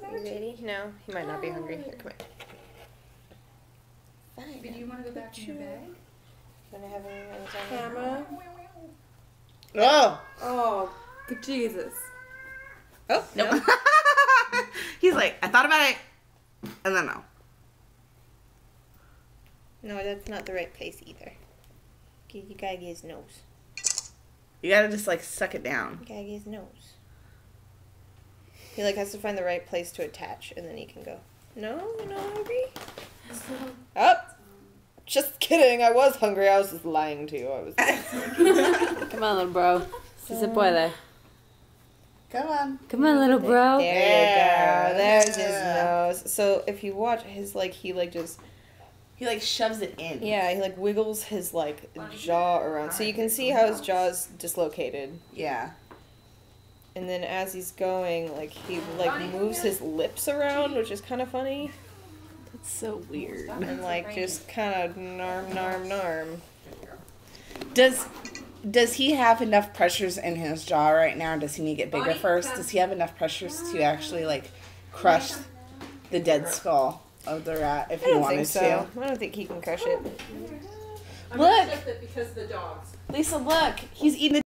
You ready? No, he might not be hungry. Here, come here. Fine. Do you want to go back in your bag? Gonna have him on his Camera. Oh! Oh, Jesus. Oh, nope. He's like, I thought about it, and then no. No, that's not the right place either. You gotta get his nose. You gotta just, like, suck it down. You gotta get his nose. He, like, has to find the right place to attach, and then he can go. No, you're not hungry? Oh! Just kidding, I was hungry. I was just lying to you. I was. Come on, little bro. Se puede. Come on. Come on, little bro. There you go. There's his nose. So if you watch his, like, he, like, just... He, like, shoves it in. Yeah, he, like, wiggles his, like, jaw around. So you can see how his jaw's dislocated. Yeah. And then as he's going, like, he, like, moves his lips around, which is kind of funny. That's so weird. And, like, just kind of narm, narm, narm. Does he have enough pressures in his jaw right now? Does he need to get bigger first? Does he have enough pressures to actually, like, crush the dead skull of the rat if he wanted to? I don't think he can crush it. Look! Lisa, look! He's eating